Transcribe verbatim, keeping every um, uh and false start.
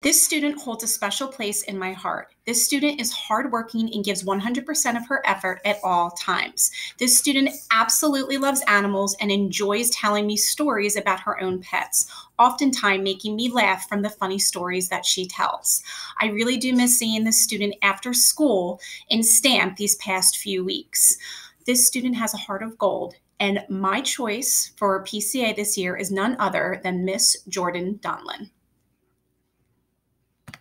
This student holds a special place in my heart. This student is hardworking and gives one hundred percent of her effort at all times. This student absolutely loves animals and enjoys telling me stories about her own pets, oftentimes making me laugh from the funny stories that she tells. I really do miss seeing this student after school in STAMP these past few weeks. This student has a heart of gold, and my choice for P C A this year is none other than Miss Jordin Donlan.